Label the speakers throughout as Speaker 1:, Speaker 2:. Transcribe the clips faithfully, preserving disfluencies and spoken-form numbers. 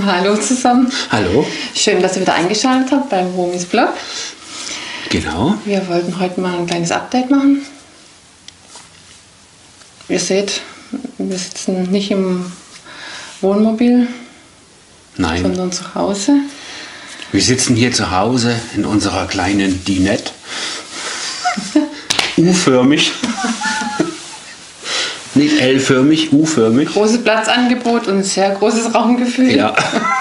Speaker 1: Hallo zusammen.
Speaker 2: Hallo.
Speaker 1: Schön, dass ihr wieder eingeschaltet habt beim Romis Blog.
Speaker 2: Genau.
Speaker 1: Wir wollten heute mal ein kleines Update machen. Ihr seht, wir sitzen nicht im Wohnmobil,
Speaker 2: Nein.
Speaker 1: sondern zu Hause.
Speaker 2: Wir sitzen hier zu Hause in unserer kleinen Dinette. U-förmig. Nicht L-förmig, U-förmig.
Speaker 1: Großes Platzangebot und ein sehr großes Raumgefühl.
Speaker 2: Ja.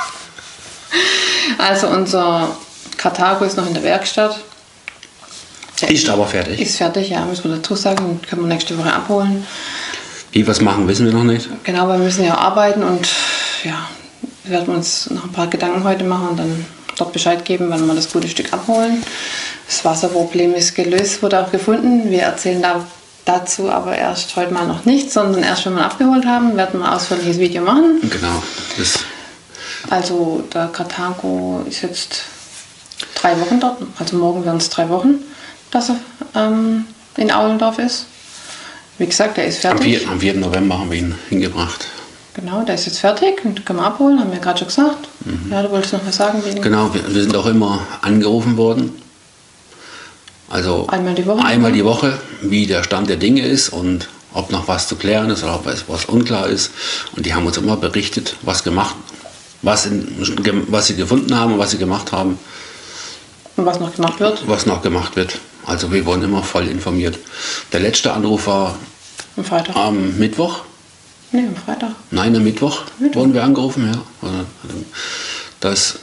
Speaker 1: Also unser Karthago ist noch in der Werkstatt. Der
Speaker 2: Ist aber fertig.
Speaker 1: Ist fertig, ja, müssen wir dazu sagen. Den können wir nächste Woche abholen.
Speaker 2: Wie wir es machen, wissen wir noch nicht.
Speaker 1: Genau, weil wir müssen ja arbeiten und ja, wir werden uns noch ein paar Gedanken heute machen und dann dort Bescheid geben, wann wir das gute Stück abholen. Das Wasserproblem ist gelöst, wurde auch gefunden. Wir erzählen da dazu aber erst heute mal noch nicht, sondern erst wenn wir ihn abgeholt haben, werden wir ein ausführliches Video machen.
Speaker 2: Genau. Das
Speaker 1: Also der Karthago ist jetzt drei Wochen dort, also morgen werden es drei Wochen, dass er ähm, in Aulendorf ist. Wie gesagt, der ist
Speaker 2: am,
Speaker 1: fertig.
Speaker 2: vierten, am vierten November haben wir ihn hingebracht.
Speaker 1: Genau, der ist jetzt fertig und können wir abholen, haben wir gerade schon gesagt. Mhm. Ja, du wolltest noch was sagen? Wegen
Speaker 2: Genau, wir, wir sind auch immer angerufen worden. Also
Speaker 1: einmal die Woche,
Speaker 2: einmal die Woche, wie der Stand der Dinge ist und ob noch was zu klären ist oder ob was unklar ist. Und die haben uns immer berichtet, was gemacht, was, in, was sie gefunden haben und was sie gemacht haben.
Speaker 1: Und was noch gemacht wird?
Speaker 2: Was noch gemacht wird. Also wir wurden immer voll informiert. Der letzte Anruf war
Speaker 1: am Freitag.
Speaker 2: Am Mittwoch.
Speaker 1: Nee, am Freitag.
Speaker 2: Nein, am Mittwoch, Mittwoch wurden wir angerufen, ja. Dass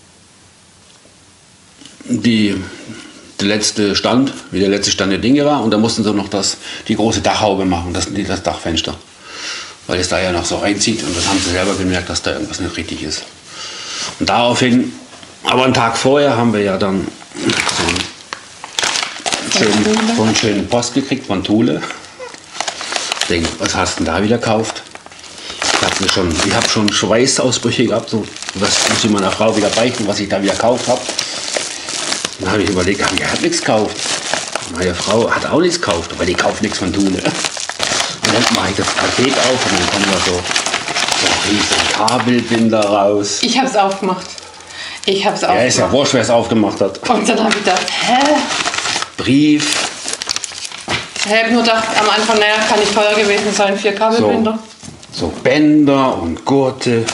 Speaker 2: die, der letzte Stand, wie der letzte Stand der Dinge war, und da mussten sie noch das, die große Dachhaube machen, das, das Dachfenster. Weil es da ja noch so reinzieht und das haben sie selber gemerkt, dass da irgendwas nicht richtig ist. Und daraufhin, aber einen Tag vorher haben wir ja dann so einen schönen, so einen schönen Post gekriegt von Thule. Ich denke, was hast du denn da wieder gekauft? Ich habe schon, ich hab schon Schweißausbrüche gehabt, so, was muss ich meiner Frau wieder beichten, was ich da wieder gekauft habe. Dann habe ich überlegt, ach, die hat nichts gekauft. Meine Frau hat auch nichts gekauft, aber die kauft nichts von Thule. Und dann mache ich das Paket auf und dann kommen da so, so riesen Kabelbinder raus.
Speaker 1: Ich habe es aufgemacht. Ich habe es aufgemacht.
Speaker 2: Ja, ist ja wurscht, wer es aufgemacht hat.
Speaker 1: Und dann habe ich gedacht, hä?
Speaker 2: Brief.
Speaker 1: Ich habe nur gedacht, am Anfang, naja, kann nicht teuer gewesen sein, vier Kabelbinder.
Speaker 2: So, so Bänder und Gurte.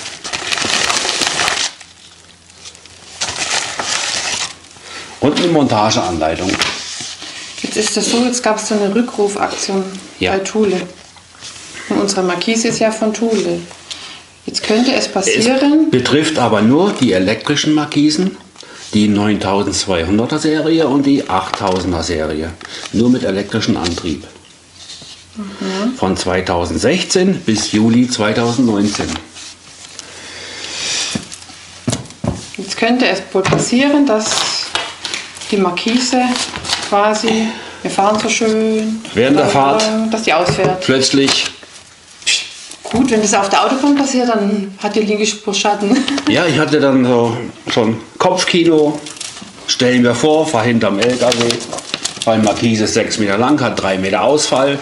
Speaker 2: Und eine Montageanleitung.
Speaker 1: Jetzt ist das so, jetzt gab es so eine Rückrufaktion
Speaker 2: ja.
Speaker 1: bei Thule. Und unsere Markise ist ja von Thule. Jetzt könnte es passieren...
Speaker 2: Es betrifft aber nur die elektrischen Markisen, die neuntausendzweihunderter Serie und die achttausender Serie. Nur mit elektrischem Antrieb. Mhm. Von zweitausendsechzehn bis Juli zweitausendneunzehn.
Speaker 1: Jetzt könnte es wohl passieren, dass die Markise quasi, wir fahren so schön,
Speaker 2: während der Fahrt,
Speaker 1: dass die ausfährt.
Speaker 2: Plötzlich.
Speaker 1: Gut, wenn das auf der Autobahn passiert, dann hat die Liegespur Schatten.
Speaker 2: Ja, ich hatte dann so schon Kopfkino. Stellen wir vor, fahr hinterm L K W, weil Markise ist sechs Meter lang, hat drei Meter Ausfall.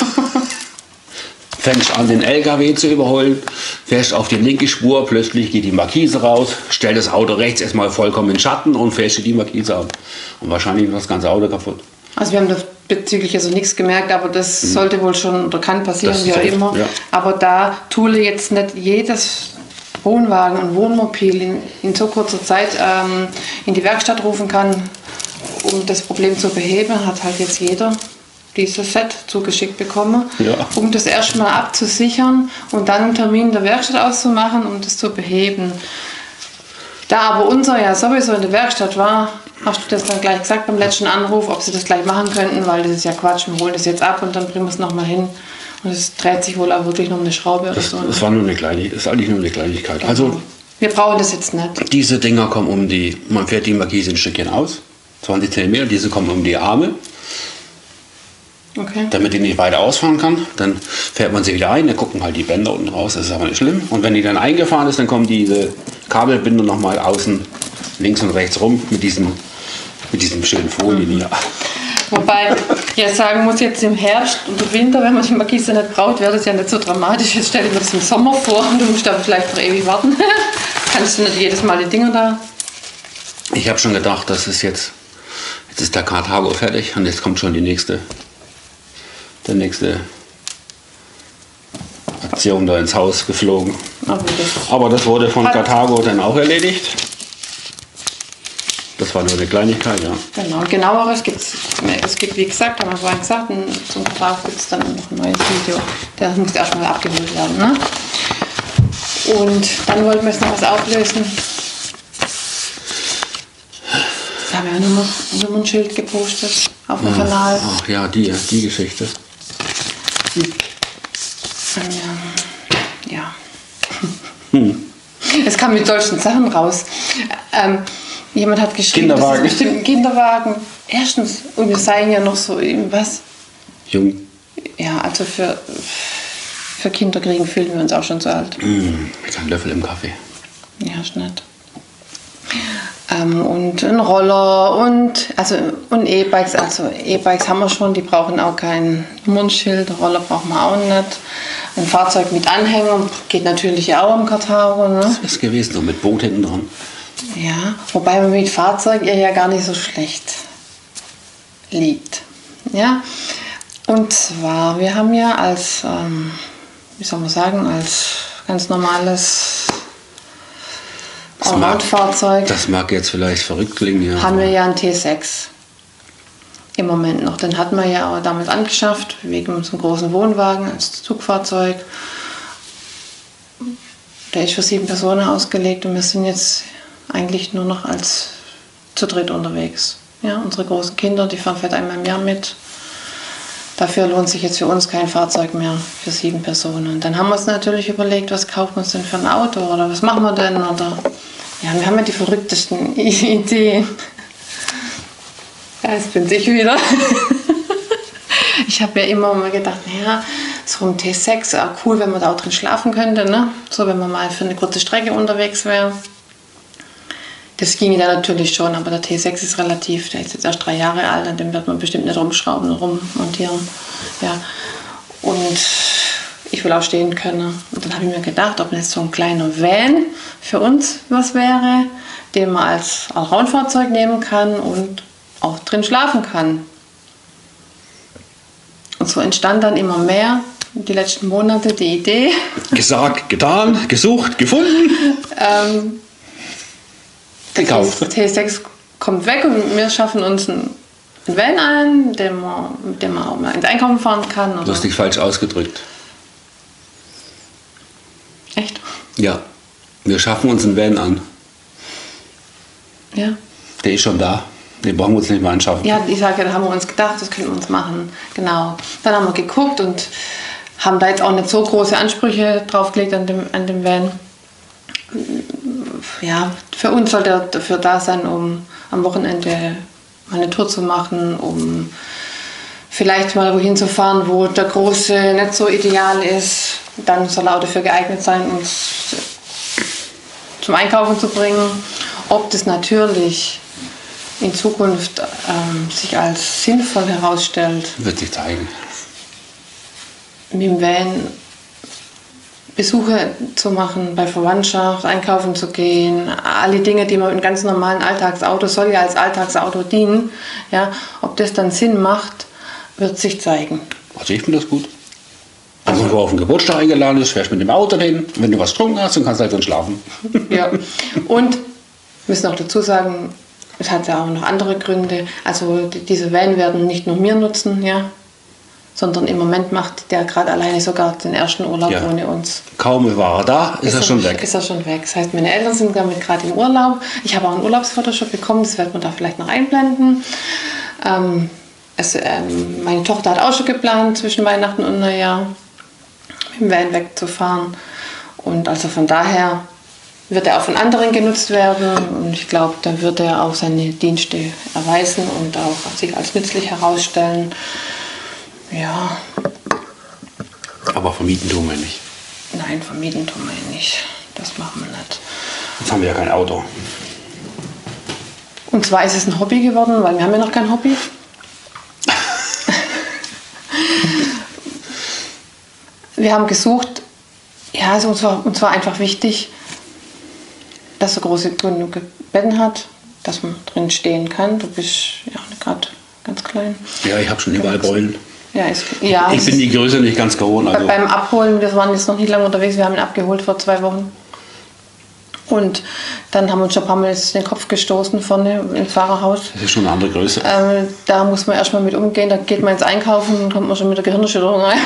Speaker 2: Fängst an, den L K W zu überholen, fährst auf die linke Spur, plötzlich geht die Markise raus, stellt das Auto rechts erstmal vollkommen in Schatten und fährst die Markise ab. Und wahrscheinlich ist das ganze Auto kaputt.
Speaker 1: Also wir haben das bezüglich also nichts gemerkt, aber das mhm. sollte wohl schon oder kann passieren,
Speaker 2: das
Speaker 1: wie auch
Speaker 2: safe,
Speaker 1: immer.
Speaker 2: Ja.
Speaker 1: Aber da Thule jetzt nicht jedes Wohnwagen und Wohnmobil in, in so kurzer Zeit ähm, in die Werkstatt rufen kann, um das Problem zu beheben, hat halt jetzt jeder dieses Set zugeschickt bekommen,
Speaker 2: ja.
Speaker 1: um das erstmal abzusichern und dann einen Termin in der Werkstatt auszumachen, um das zu beheben. Da aber unser ja sowieso in der Werkstatt war, hast du das dann gleich gesagt beim letzten Anruf, ob sie das gleich machen könnten, weil das ist ja Quatsch, wir holen das jetzt ab und dann bringen wir es nochmal hin. Und es dreht sich wohl auch wirklich noch eine Schraube
Speaker 2: das,
Speaker 1: oder so.
Speaker 2: Das war nur eine Kleinigkeit, das ist eigentlich nur eine Kleinigkeit.
Speaker 1: Genau.
Speaker 2: Also,
Speaker 1: wir brauchen das jetzt nicht.
Speaker 2: Diese Dinger kommen um die, man fährt die Markise ein Stückchen aus, zwanzig Zentimeter, diese kommen um die Arme.
Speaker 1: Okay.
Speaker 2: Damit die nicht weiter ausfahren kann, dann fährt man sie wieder ein, dann gucken halt die Bänder unten raus, das ist aber nicht schlimm. Und wenn die dann eingefahren ist, dann kommen diese Kabelbinder nochmal außen links und rechts rum mit diesem, mit diesem schönen Folien hier.
Speaker 1: Wobei ich ja sagen muss, jetzt im Herbst und im Winter, wenn man die Markise nicht braucht, wäre das ja nicht so dramatisch. Jetzt stelle ich mir das im Sommer vor und du musst aber vielleicht noch ewig warten. kannst du nicht jedes Mal die Dinger da.
Speaker 2: Ich habe schon gedacht, das ist jetzt, jetzt ist der Karthago fertig und jetzt kommt schon die nächste, der nächste Aktion da ins Haus geflogen.
Speaker 1: Aber das,
Speaker 2: Aber das wurde von
Speaker 1: Hat-
Speaker 2: Karthago dann auch erledigt. Das war nur eine Kleinigkeit, ja.
Speaker 1: genau, genaueres gibt es. Es gibt, wie gesagt, haben wir vorhin gesagt, ein- zum Vertrag gibt es dann noch ein neues Video. Der muss erstmal abgeholt werden. Ne? Und dann wollten wir jetzt noch was auflösen. Da haben wir ja nur ein Nummernschild gepostet auf dem Kanal.
Speaker 2: Ach ja, die, die Geschichte.
Speaker 1: Ähm, ja. Es kam mit solchen Sachen raus. Ähm, jemand hat geschrieben,
Speaker 2: Kinderwagen.
Speaker 1: das ist bestimmt ein Kinderwagen. Erstens, und wir seien ja noch so in was?
Speaker 2: Jung.
Speaker 1: Ja, also für, für Kinder kriegen fühlen wir uns auch schon so alt.
Speaker 2: Mm, mit einem Löffel im Kaffee.
Speaker 1: Ja, ist nett. Ähm, und ein Roller und also und E-Bikes, also E-Bikes haben wir schon, die brauchen auch kein Nummernschild, Roller brauchen wir auch nicht. Ein Fahrzeug mit Anhänger geht natürlich auch am Karthago, ne?
Speaker 2: Das ist gewesen, so mit Boot hinten dran.
Speaker 1: Ja, wobei man mit Fahrzeug ja ja gar nicht so schlecht liegt. Ja, und zwar, wir haben ja als, ähm, wie soll man sagen, als ganz normales
Speaker 2: Das mag,
Speaker 1: Allround-Fahrzeug
Speaker 2: das mag jetzt vielleicht verrückt klingen, ja.
Speaker 1: haben wir ja einen T sechs im Moment noch. Den hatten wir ja auch damals angeschafft, wegen unserem großen Wohnwagen als Zugfahrzeug. Der ist für sieben Personen ausgelegt und wir sind jetzt eigentlich nur noch als zu dritt unterwegs. Ja, unsere großen Kinder, die fahren vielleicht einmal im Jahr mit. Dafür lohnt sich jetzt für uns kein Fahrzeug mehr für sieben Personen. Und dann haben wir uns natürlich überlegt, was kaufen wir uns denn für ein Auto oder was machen wir denn? Oder ja, wir haben ja die verrücktesten Ideen. Ja, jetzt bin's ich wieder. Ich habe ja immer mal gedacht, naja, so ein T sechs, ja, cool, wenn man da auch drin schlafen könnte, ne? So, wenn man mal für eine kurze Strecke unterwegs wäre. Das ginge dann natürlich schon, aber der T sechs ist relativ, der ist jetzt erst drei Jahre alt, an dem wird man bestimmt nicht rumschrauben und rummontieren. Ja. Und ich will auch stehen können. Und dann habe ich mir gedacht, ob jetzt so ein kleiner Van für uns was wäre, den man als Allround-Fahrzeug nehmen kann und auch drin schlafen kann. Und so entstand dann immer mehr, die letzten Monate, die Idee.
Speaker 2: Gesagt, getan, gesucht, gefunden,
Speaker 1: ähm,
Speaker 2: gekauft.
Speaker 1: Der T sechs kommt weg und wir schaffen uns einen Van ein, den man, mit dem man auch mal ins Einkaufen fahren kann. Oder?
Speaker 2: Lustig falsch ausgedrückt.
Speaker 1: Echt?
Speaker 2: Ja, wir schaffen uns einen Van an.
Speaker 1: Ja.
Speaker 2: Der ist schon da. Den brauchen wir uns nicht mal anschaffen.
Speaker 1: Ja, ich sage ja, da haben wir uns gedacht, das können wir uns machen. Genau. Dann haben wir geguckt und haben da jetzt auch nicht so große Ansprüche draufgelegt an dem, an dem Van. Ja, für uns soll der dafür da sein, um am Wochenende mal eine Tour zu machen, um vielleicht mal wohin zu fahren, wo der Große nicht so ideal ist. Dann soll er auch dafür geeignet sein, uns zum Einkaufen zu bringen. Ob das natürlich in Zukunft ähm, sich als sinnvoll herausstellt,
Speaker 2: Wird sich zeigen.
Speaker 1: mit dem Van Besuche zu machen bei Verwandtschaft, einkaufen zu gehen, alle Dinge, die man mit einem ganz normalen Alltagsauto, soll ja als Alltagsauto dienen, ja, ob das dann Sinn macht, wird sich zeigen.
Speaker 2: Also ich finde das gut. Also wenn du auf den Geburtstag eingeladen bist, fährst du mit dem Auto hin. Wenn du was getrunken hast, dann kannst du halt drin schlafen.
Speaker 1: Ja. Und wir müssen auch dazu sagen, es hat ja auch noch andere Gründe. Also die- diese Van werden nicht nur wir nutzen, ja, sondern im Moment macht der gerade alleine sogar den ersten Urlaub
Speaker 2: Ja.
Speaker 1: ohne uns.
Speaker 2: Kaum war er da, ist, er schon weg.
Speaker 1: Ist er schon weg. Das heißt, meine Eltern sind damit gerade im Urlaub. Ich habe auch ein Urlaubsfotoshop bekommen, das wird man da vielleicht noch einblenden. Ähm, es, ähm, meine Tochter hat auch schon geplant, zwischen Weihnachten und Neujahr mit dem Van wegzufahren. Und also von daher wird er auch von anderen genutzt werden. Und ich glaube, dann wird er auch seine Dienste erweisen und auch sich als nützlich herausstellen. Ja,
Speaker 2: Aber vermieten tun wir nicht.
Speaker 1: nein, vermieten tun wir ihn nicht. Das machen wir nicht.
Speaker 2: Jetzt haben wir ja kein Auto.
Speaker 1: Und zwar ist es ein Hobby geworden, weil wir haben ja noch kein Hobby. Wir haben gesucht, ja, also uns war, uns war einfach wichtig, dass er große genug Betten hat, dass man drin stehen kann. Du bist ja gerade ganz klein.
Speaker 2: Ja, ich habe schon überall Beulen.
Speaker 1: Ja, ist, ja,
Speaker 2: ich bin die Größe nicht ganz gewohnt. Also.
Speaker 1: Beim Abholen, wir waren jetzt noch nicht lange unterwegs, wir haben ihn abgeholt vor zwei Wochen. Und dann haben wir uns schon ein paar Mal den Kopf gestoßen vorne im Fahrerhaus.
Speaker 2: Das ist schon eine andere Größe.
Speaker 1: Ähm, da muss man erstmal mit umgehen, da geht man ins Einkaufen und kommt man schon mit der Gehirnerschütterung rein.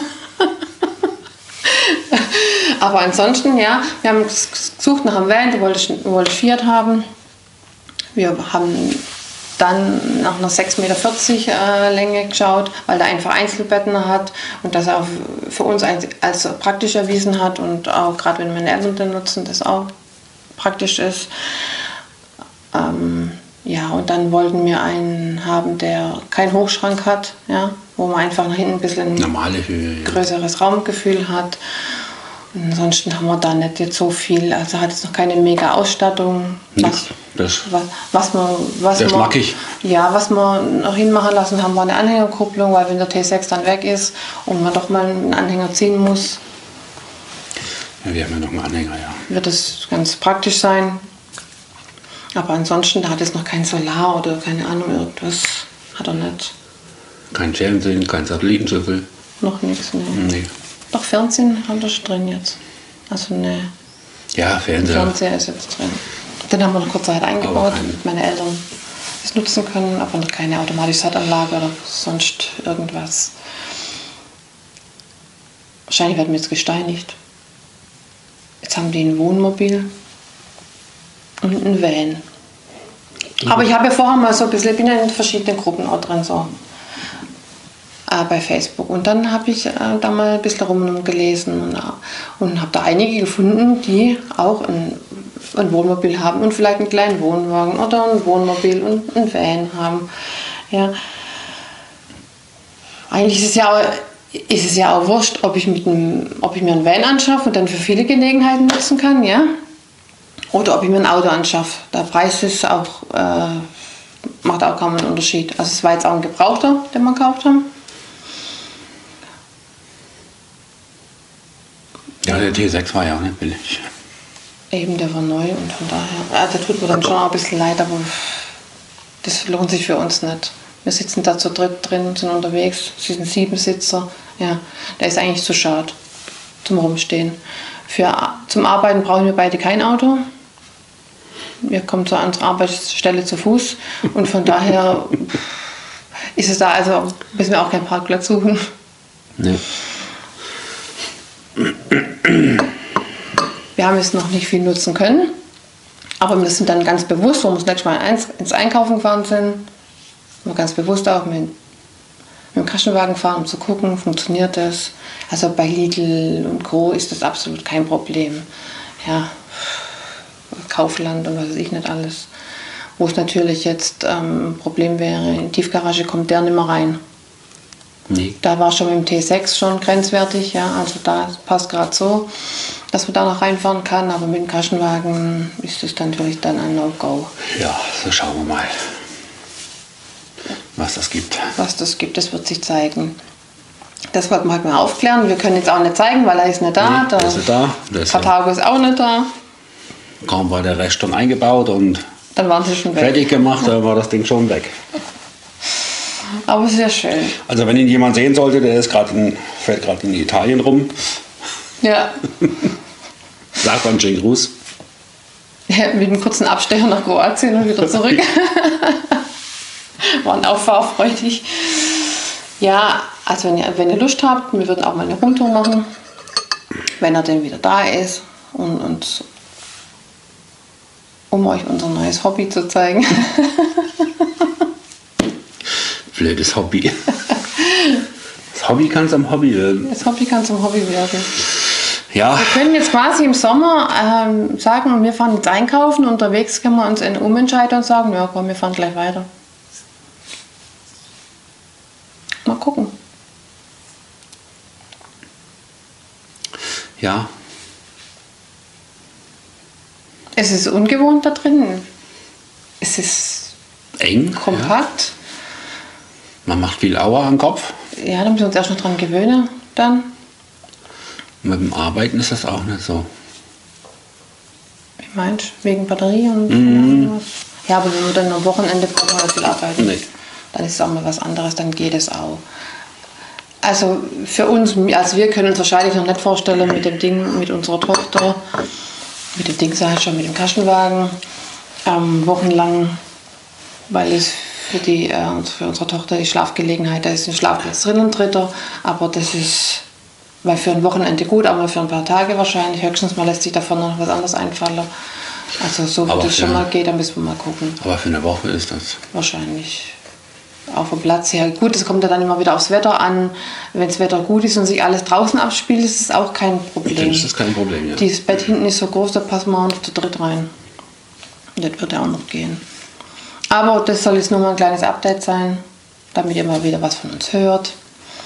Speaker 1: Aber ansonsten, ja, wir haben gesucht nach einem Van, du wolltest, du wolltest Fiat haben. Wir haben dann nach einer sechs Meter vierzig äh, Länge geschaut, weil der einfach Einzelbetten hat und das auch für uns als, als praktisch erwiesen hat und auch gerade wenn meine Eltern den nutzen, das auch praktisch ist. Ähm, ja, und dann wollten wir einen haben, der keinen Hochschrank hat, ja, wo man einfach nach hinten ein bisschen
Speaker 2: normale Höhe, ja.
Speaker 1: größeres Raumgefühl hat. Und ansonsten haben wir da nicht jetzt so viel, also hat jetzt noch keine mega Ausstattung.
Speaker 2: Was, das,
Speaker 1: was, was man, was
Speaker 2: das
Speaker 1: man,
Speaker 2: mag ich.
Speaker 1: Ja, was wir noch hinmachen lassen haben, war eine Anhängerkupplung, weil wenn der T sechs dann weg ist und man doch mal einen Anhänger ziehen muss,
Speaker 2: ja, wir haben ja noch einen Anhänger, ja.
Speaker 1: Wird es ganz praktisch sein. Aber ansonsten, da hat es noch kein Solar oder keine Ahnung, irgendwas hat er nicht.
Speaker 2: Kein Fernsehen, kein Satellitenschüssel.
Speaker 1: Noch nichts, ne.
Speaker 2: Nee.
Speaker 1: Doch Fernsehen haben wir schon drin jetzt. Also ne.
Speaker 2: Ja, Fernseher.
Speaker 1: Fernseher ist jetzt drin. Den haben wir noch kurz Zeit eingebaut, damit meine Eltern es nutzen können, aber noch keine automatische Sattanlage oder sonst irgendwas. Wahrscheinlich werden wir jetzt gesteinigt. Jetzt haben die ein Wohnmobil und ein Van. Aber ich habe ja vorher mal so ein bisschen, ich bin ja in verschiedenen Gruppen auch drin, so äh, bei Facebook. Und dann habe ich äh, da mal ein bisschen rumgelesen und, äh, und habe da einige gefunden, die auch ein, ein Wohnmobil haben und vielleicht einen kleinen Wohnwagen oder ein Wohnmobil und ein Van haben. Ja. Eigentlich ist es ja auch, ist es ja auch wurscht, ob ich, mit einem, ob ich mir einen Van anschaffe und dann für viele Gelegenheiten nutzen kann, ja? Oder ob ich mir ein Auto anschaffe. Der Preis ist auch, äh, macht auch kaum einen Unterschied. Also es war jetzt auch ein Gebrauchter, den wir gekauft haben.
Speaker 2: Ja, der T sechs war ja auch nicht billig.
Speaker 1: Eben, der war neu und von daher, ja, der tut mir dann schon auch ein bisschen leid, aber das lohnt sich für uns nicht. Wir sitzen da zu dritt drin, sind unterwegs, sie sind Siebensitzer. Ja, der ist eigentlich zu schade zum Rumstehen. Für, zum Arbeiten brauchen wir beide kein Auto. Wir kommen zu unserer Arbeitsstelle zu Fuß und von daher ist es da, also müssen wir auch keinen Parkplatz suchen.
Speaker 2: Nee.
Speaker 1: Wir haben es noch nicht viel nutzen können, aber wir sind dann ganz bewusst, wo wir das nächste Mal ins Einkaufen gefahren sind, wir ganz bewusst auch mit, mit dem Kastenwagen fahren, um zu gucken, funktioniert das. Also bei Lidl und Co. ist das absolut kein Problem. Ja, Kaufland und was weiß ich nicht alles. Wo es natürlich jetzt ähm, ein Problem wäre, in die Tiefgarage kommt der nicht mehr rein.
Speaker 2: Nee.
Speaker 1: Da war schon mit dem T sechs schon grenzwertig, ja, also da passt gerade so, dass man da noch reinfahren kann, aber mit dem Kastenwagen ist es natürlich dann ein No-Go.
Speaker 2: Ja, so schauen wir mal, was das gibt.
Speaker 1: Was das gibt, das wird sich zeigen. Das wollten wir halt mal aufklären. Wir können jetzt auch nicht zeigen, weil er ist nicht da.
Speaker 2: Nee, der ist nicht da. Der ist
Speaker 1: Karthago ist auch nicht da.
Speaker 2: Kaum war der Rest schon eingebaut und
Speaker 1: dann waren sie schon weg.
Speaker 2: Fertig gemacht, dann war das Ding schon weg.
Speaker 1: Aber sehr schön.
Speaker 2: Also wenn ihn jemand sehen sollte, der ist gerade in, fährt gerade in Italien rum.
Speaker 1: Ja.
Speaker 2: Sagt man schönen Gruß.
Speaker 1: Ja, mit einem kurzen Abstecher nach Kroatien und wieder zurück. Waren auch fahrfreudig. Ja, also wenn ihr, wenn ihr Lust habt, wir würden auch mal eine Rundtour machen, wenn er denn wieder da ist. Und, und um euch unser neues Hobby zu zeigen.
Speaker 2: Blödes Hobby. Das Hobby kann zum Hobby werden.
Speaker 1: Das Hobby kann zum Hobby werden.
Speaker 2: Ja.
Speaker 1: Wir können jetzt quasi im Sommer ähm, sagen, wir fahren jetzt einkaufen. Unterwegs können wir uns umentscheiden und sagen, ja komm, wir fahren gleich weiter. Mal gucken.
Speaker 2: Ja.
Speaker 1: Es ist ungewohnt da drin. Es ist
Speaker 2: eng.
Speaker 1: kompakt.
Speaker 2: Ja. Man macht viel Aua am Kopf.
Speaker 1: Ja, da müssen wir uns erst noch dran gewöhnen dann.
Speaker 2: Mit dem Arbeiten ist das auch nicht so.
Speaker 1: Wie Meinst du? Wegen Batterie und
Speaker 2: Mhm.
Speaker 1: was? Ja, aber wenn wir dann am Wochenende brauchen wir viel arbeiten.
Speaker 2: Nee.
Speaker 1: Dann ist es auch mal was anderes, dann geht es auch. Also für uns, also wir können uns wahrscheinlich noch nicht vorstellen mit dem Ding, mit unserer Tochter, mit dem Ding sage ich schon, mit dem Kastenwagen, ähm, wochenlang, weil es für, die, äh, für unsere Tochter die Schlafgelegenheit, da ist ein Schlafplatz drin, ein dritter, aber das ist, weil für ein Wochenende gut, aber für ein paar Tage wahrscheinlich, höchstens mal lässt sich davon noch was anderes einfallen. Also so
Speaker 2: Aber
Speaker 1: wie das
Speaker 2: für-
Speaker 1: schon mal geht, dann müssen wir mal gucken.
Speaker 2: Aber für eine Woche ist das.
Speaker 1: Wahrscheinlich auf dem Platz her. Gut, es kommt ja dann immer wieder aufs Wetter an. Wenn das Wetter gut ist und sich alles draußen abspielt, ist es auch kein Problem.
Speaker 2: Dann ist das kein Problem, ja.
Speaker 1: Dieses Bett hinten ist so groß, da passen wir auch noch zu dritt rein. Das wird ja auch noch gehen. Aber das soll jetzt nur mal ein kleines Update sein, damit ihr mal wieder was von uns hört.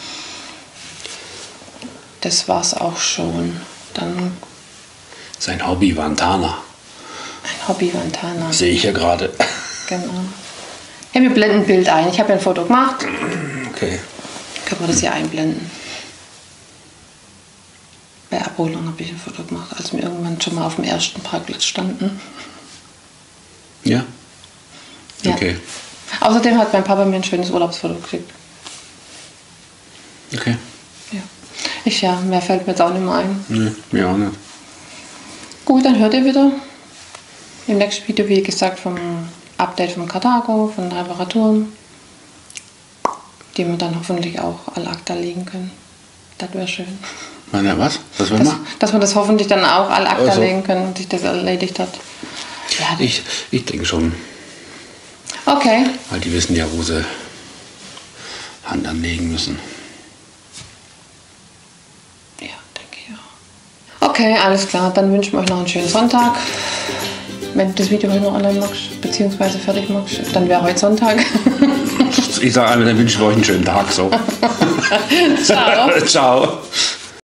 Speaker 1: Das war's auch schon. Dann
Speaker 2: Sein Hobby Vantana.
Speaker 1: ein Hobby Vantana.
Speaker 2: Sehe ich ja gerade.
Speaker 1: Genau. Ja, wir blenden ein Bild ein. Ich habe ja ein Foto gemacht.
Speaker 2: Okay.
Speaker 1: Können wir das hier einblenden? Bei Abholung habe ich ein Foto gemacht, als wir irgendwann schon mal auf dem ersten Parkplatz standen.
Speaker 2: Ja?
Speaker 1: Ja.
Speaker 2: Okay.
Speaker 1: Außerdem hat mein Papa mir ein schönes Urlaubsfoto geschickt.
Speaker 2: Okay.
Speaker 1: Ja. Ich ja, mehr fällt mir jetzt auch nicht mehr ein.
Speaker 2: Nee, mir auch nicht.
Speaker 1: Gut, dann hört ihr wieder im nächsten Video, wie gesagt, vom Update vom Carthago, von den Reparaturen, die wir dann hoffentlich auch alle acta legen können. Das wäre schön.
Speaker 2: Na, was? Was will
Speaker 1: Dass,
Speaker 2: man?
Speaker 1: dass wir das hoffentlich dann auch alle acta
Speaker 2: Also.
Speaker 1: legen können und sich das erledigt hat. Ja,
Speaker 2: Ich, ich denke schon.
Speaker 1: okay.
Speaker 2: Weil die wissen ja, wo sie Hand anlegen müssen.
Speaker 1: Ja, denke ich auch. Okay, alles klar. Dann wünschen wir euch noch einen schönen Sonntag. Wenn du das Video heute noch online machst, beziehungsweise fertig machst, dann wäre heute Sonntag.
Speaker 2: Ich sage allen, dann wünschen wir euch einen schönen Tag. So.
Speaker 1: Ciao.
Speaker 2: Ciao.